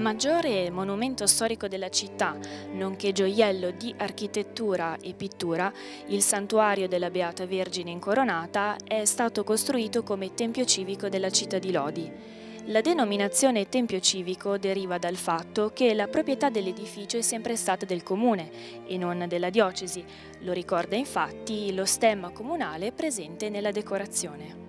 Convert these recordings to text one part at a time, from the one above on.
Maggiore monumento storico della città, nonché gioiello di architettura e pittura, il santuario della Beata Vergine Incoronata è stato costruito come tempio civico della città di Lodi. La denominazione tempio civico deriva dal fatto che la proprietà dell'edificio è sempre stata del comune e non della diocesi. Lo ricorda infatti lo stemma comunale presente nella decorazione.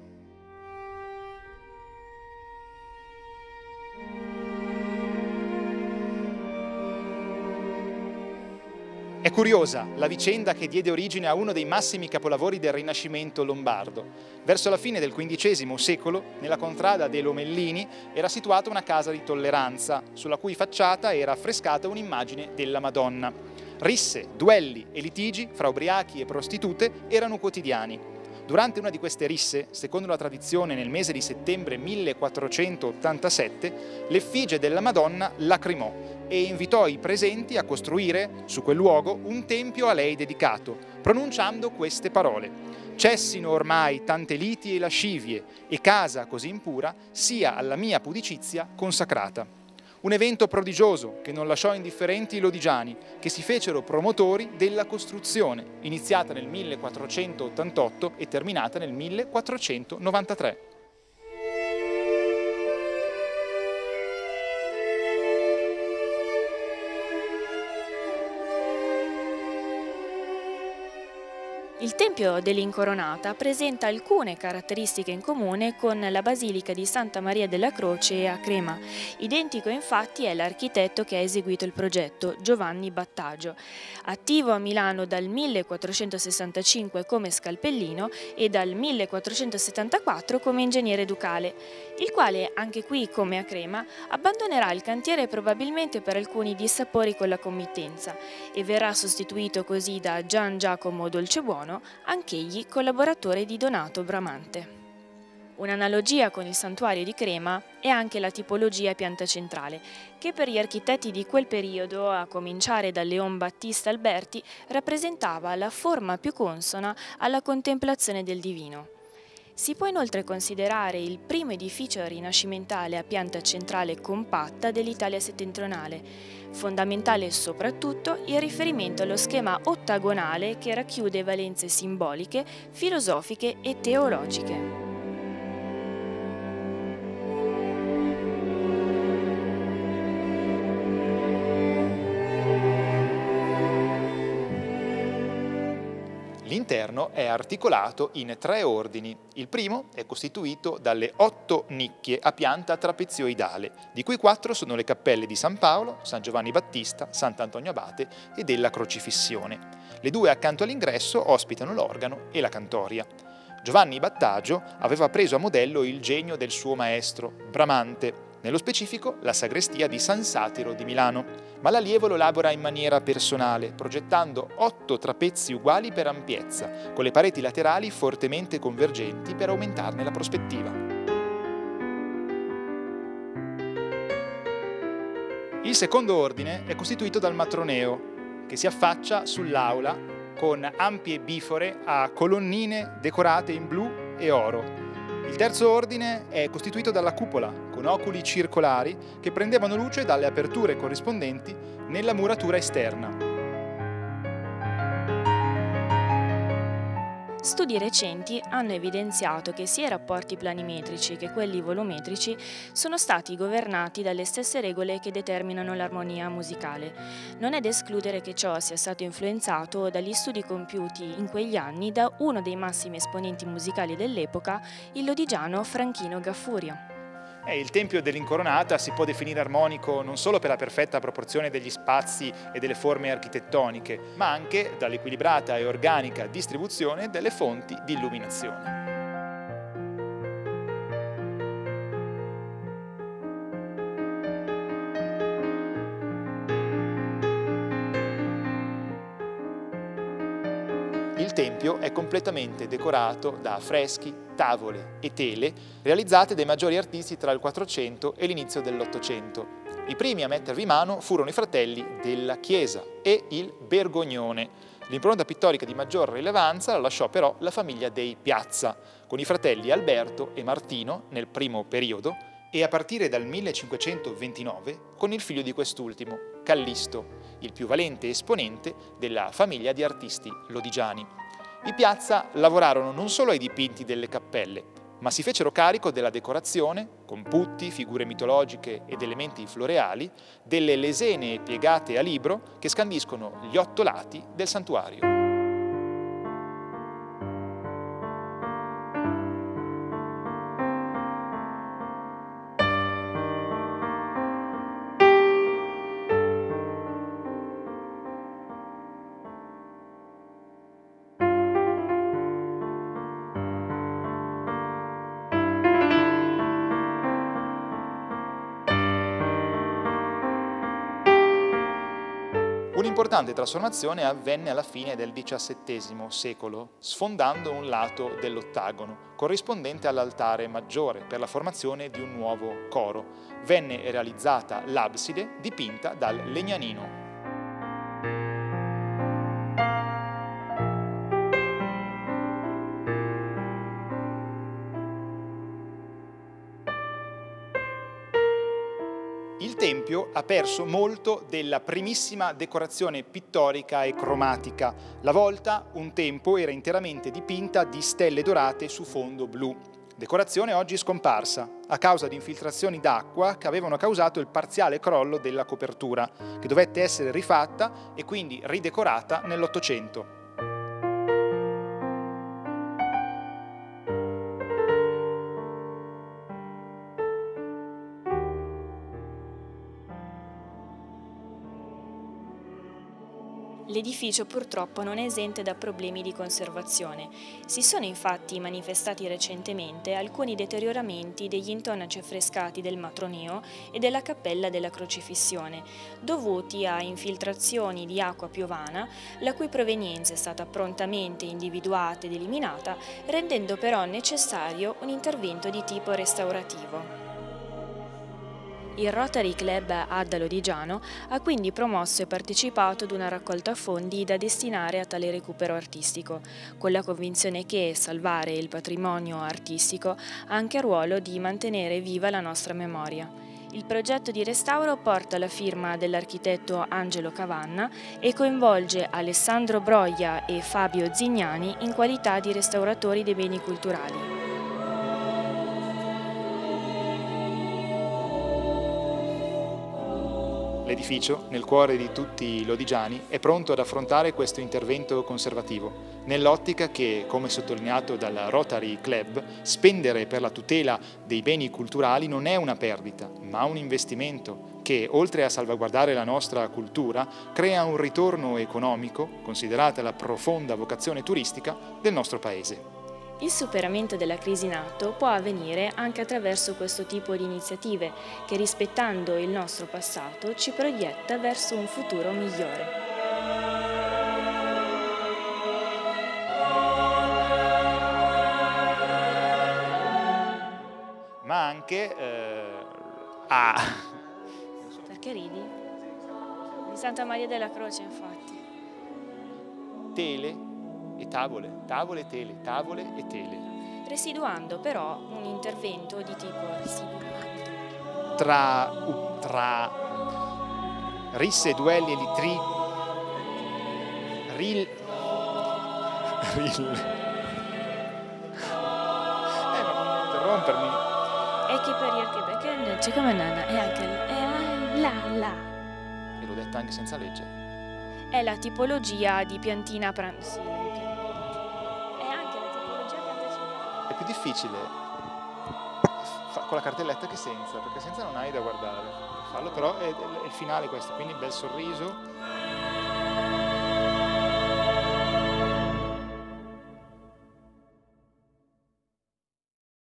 È curiosa la vicenda che diede origine a uno dei massimi capolavori del Rinascimento lombardo. Verso la fine del XV secolo, nella contrada dei Lomellini, era situata una casa di tolleranza, sulla cui facciata era affrescata un'immagine della Madonna. Risse, duelli e litigi fra ubriachi e prostitute erano quotidiani. Durante una di queste risse, secondo la tradizione nel mese di settembre 1487, l'effigie della Madonna lacrimò e invitò i presenti a costruire su quel luogo un tempio a lei dedicato, pronunciando queste parole: «Cessino ormai tante liti e lascivie, e casa così impura sia alla mia pudicizia consacrata». Un evento prodigioso che non lasciò indifferenti i lodigiani, che si fecero promotori della costruzione, iniziata nel 1488 e terminata nel 1493. Il Tempio dell'Incoronata presenta alcune caratteristiche in comune con la Basilica di Santa Maria della Croce a Crema. Identico infatti è l'architetto che ha eseguito il progetto, Giovanni Battagio, attivo a Milano dal 1465 come scalpellino e dal 1474 come ingegnere ducale, il quale, anche qui come a Crema, abbandonerà il cantiere probabilmente per alcuni dissapori con la committenza e verrà sostituito così da Gian Giacomo Dolcebuono, anch'egli collaboratore di Donato Bramante. Un'analogia con il santuario di Crema è anche la tipologia a pianta centrale, che per gli architetti di quel periodo, a cominciare da Leon Battista Alberti, rappresentava la forma più consona alla contemplazione del divino. Si può inoltre considerare il primo edificio rinascimentale a pianta centrale compatta dell'Italia settentrionale. Fondamentale soprattutto il riferimento allo schema ottagonale che racchiude valenze simboliche, filosofiche e teologiche. L'interno è articolato in 3 ordini. Il primo è costituito dalle 8 nicchie a pianta trapezioidale, di cui 4 sono le cappelle di San Paolo, San Giovanni Battista, Sant'Antonio Abate e della Crocifissione. Le 2 accanto all'ingresso ospitano l'organo e la cantoria. Giovanni Battagio aveva preso a modello il genio del suo maestro, Bramante, nello specifico la sagrestia di San Satiro di Milano, ma l'allievo lo elabora in maniera personale, progettando 8 trapezi uguali per ampiezza, con le pareti laterali fortemente convergenti per aumentarne la prospettiva. Il secondo ordine è costituito dal matroneo, che si affaccia sull'aula con ampie bifore a colonnine decorate in blu e oro. Il terzo ordine è costituito dalla cupola, con oculi circolari che prendevano luce dalle aperture corrispondenti nella muratura esterna. Studi recenti hanno evidenziato che sia i rapporti planimetrici che quelli volumetrici sono stati governati dalle stesse regole che determinano l'armonia musicale. Non è da escludere che ciò sia stato influenzato dagli studi compiuti in quegli anni da uno dei massimi esponenti musicali dell'epoca, il lodigiano Franchino Gaffurio. Il Tempio dell'Incoronata si può definire armonico non solo per la perfetta proporzione degli spazi e delle forme architettoniche, ma anche dall'equilibrata e organica distribuzione delle fonti di illuminazione. Il tempio è completamente decorato da affreschi, tavole e tele realizzate dai maggiori artisti tra il 400 e l'inizio dell'Ottocento. I primi a mettervi mano furono i fratelli della Chiesa e il Bergognone. L'impronta pittorica di maggior rilevanza la lasciò però la famiglia dei Piazza, con i fratelli Alberto e Martino nel primo periodo e a partire dal 1529 con il figlio di quest'ultimo, Callisto, il più valente esponente della famiglia di artisti lodigiani. I Piazza lavorarono non solo ai dipinti delle cappelle, ma si fecero carico della decorazione, con putti, figure mitologiche ed elementi floreali, delle lesene piegate a libro che scandiscono gli 8 lati del santuario. Un'importante trasformazione avvenne alla fine del XVII secolo, sfondando un lato dell'ottagono, corrispondente all'altare maggiore, per la formazione di un nuovo coro. Venne realizzata l'abside dipinta dal Legnanino. Il Tempio ha perso molto della primissima decorazione pittorica e cromatica. La volta, un tempo, era interamente dipinta di stelle dorate su fondo blu. Decorazione oggi scomparsa, a causa di infiltrazioni d'acqua che avevano causato il parziale crollo della copertura, che dovette essere rifatta e quindi ridecorata nell'Ottocento. L'edificio purtroppo non è esente da problemi di conservazione. Si sono infatti manifestati recentemente alcuni deterioramenti degli intonaci affrescati del matroneo e della cappella della Crocifissione, dovuti a infiltrazioni di acqua piovana, la cui provenienza è stata prontamente individuata ed eliminata, rendendo però necessario un intervento di tipo restaurativo. Il Rotary Club Adda Lodigiano ha quindi promosso e partecipato ad una raccolta fondi da destinare a tale recupero artistico, con la convinzione che salvare il patrimonio artistico ha anche ruolo di mantenere viva la nostra memoria. Il progetto di restauro porta la firma dell'architetto Angelo Cavanna e coinvolge Alessandro Broglia e Fabio Zignani in qualità di restauratori dei beni culturali. L'edificio, nel cuore di tutti i lodigiani, è pronto ad affrontare questo intervento conservativo, nell'ottica che, come sottolineato dal Rotary Club, spendere per la tutela dei beni culturali non è una perdita, ma un investimento che, oltre a salvaguardare la nostra cultura, crea un ritorno economico, considerata la profonda vocazione turistica del nostro Paese. Il superamento della crisi in atto può avvenire anche attraverso questo tipo di iniziative che, rispettando il nostro passato, ci proietta verso un futuro migliore. Ma anche Perché ridi? Di Santa Maria della Croce, infatti. tele e tavole, tavole e tele. Residuando però un intervento di tipo residuale. Tra risse, duelli e ma non interrompermi. E che perché c'è come nana, e anche là. E l'ho detta anche senza leggere. È la tipologia di piantina sì, è anche la tipologia pianta. È più difficile con la cartelletta che senza, perché senza non hai da guardare. Fallo, però è il finale questo, quindi bel sorriso.